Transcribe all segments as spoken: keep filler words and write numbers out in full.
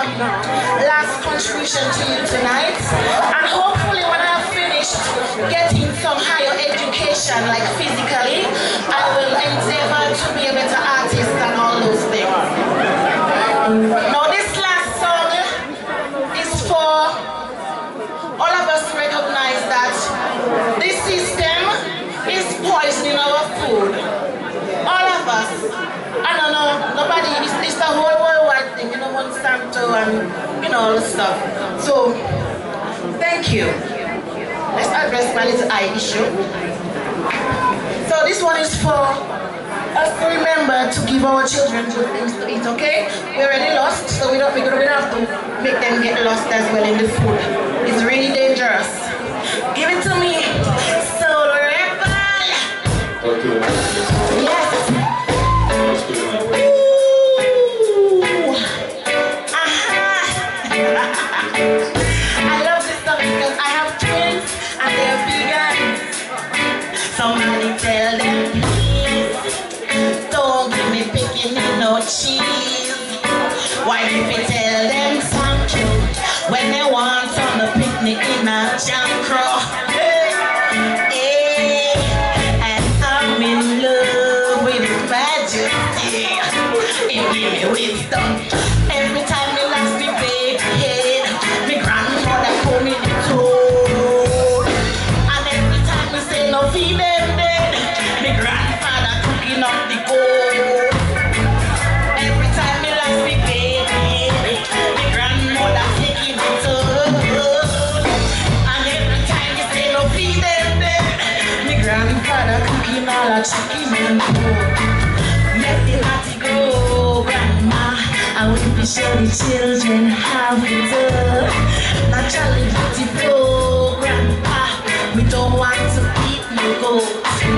last contribution to you tonight. And hopefully when I have finished getting some higher education, like physically, I will endeavor to be a better artist and all those things. Now this last song is for all of us to recognize that this system is poisoning our food. All of us. I don't know, nobody, it's, it's the whole worldwide thing, you know, Monsanto and, you know, all the stuff. So, thank you. Let's address my little eye issue. So this one is for us to remember to give our children good things to eat, okay? We're already lost, so we don't, we don't have to make them get lost as well in the food. It's really dangerous. Give it to me, Soul Rebel. Yes. Ooh. Aha. I love this song because I have twins and they're vegan. Somebody tell them, please, don't give me picking in no cheese. Why if you tell them thank you when they want on the picnic in a jam crow? Hey, hey, and I'm in love with His Majesty. He give me wisdom every time he last me big head. My grandmother pull me the toe, and every time we say no feed them dead, my grandfather cooking up the gold. Every time he last me big head, my grandmother taking the toe, and every time we say no feed them dead, my grandfather cooking all the chicken and gold. Let the natty go, grandma, and we be show the children how to do. Naturally beauty flow, grandpa, we don't want to eat no goat.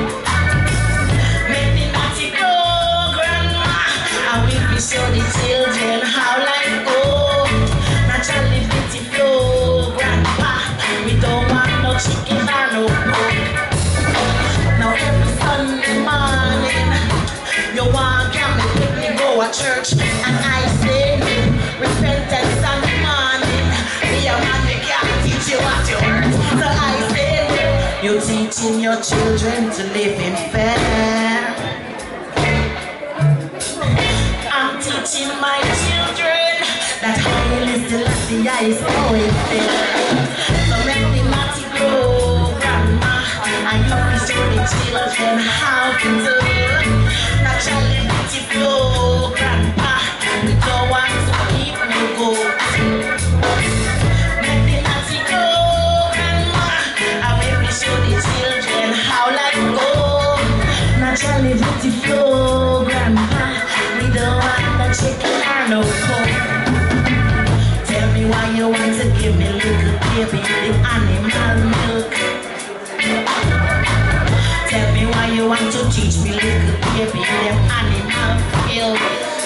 Let the natty go, grandma, and we be show the children how life go. Naturally beauty flow, grandpa, we don't want no chicken or no goat. Now every Sunday morning, you want to pick me go to church, and I say repentance Sunday morning. Me a man, they can't teach you what you heard. So I say you're teaching your children to live in fair. I'm teaching my children that Haile Selassie is always there. So let the naughty grow, grandma, and you can show the children how to do. Naturally beauty flow, grandpa, we don't want to keep no goat. Let the natty go, grandma, and we will show the children how life go. Naturally beauty flow, grandpa, we don't want no chicken or no coke. Tell me why you want to give me little baby the animal milk. Tell me why you want to teach me little baby them animal milk.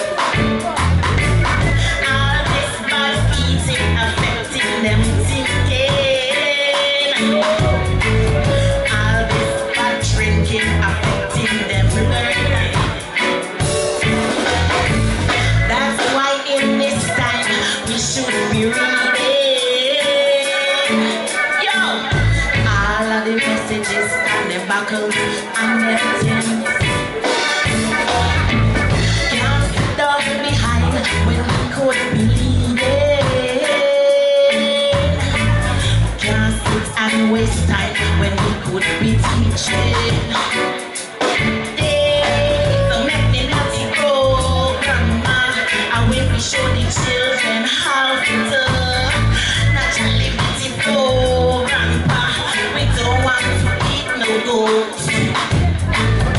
All this bad eating affecting them thinking. All this bad drinking affecting them learning. That's why in this time we should be reading. Yo, all of the messages and the buckles and everything. Can't sit down behind when we could be leading. Can't sit and waste time when we could be teaching. Yeah, so make the natty grow, grandma, and we will show the children how to do. Naturally beauty flow, grandpa, we don't want to eat no goat.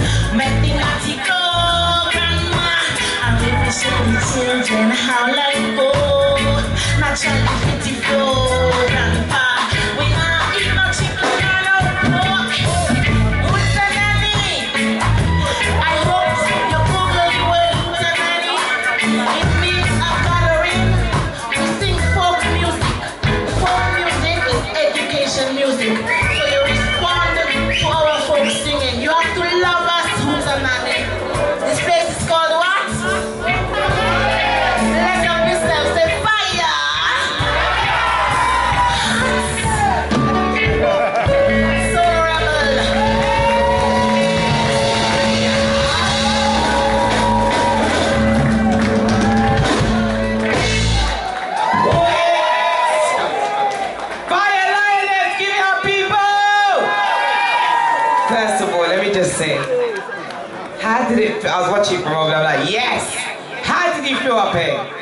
First of all, let me just say, how did it feel? I was watching from over there, I'm like, yes! How did you feel up here?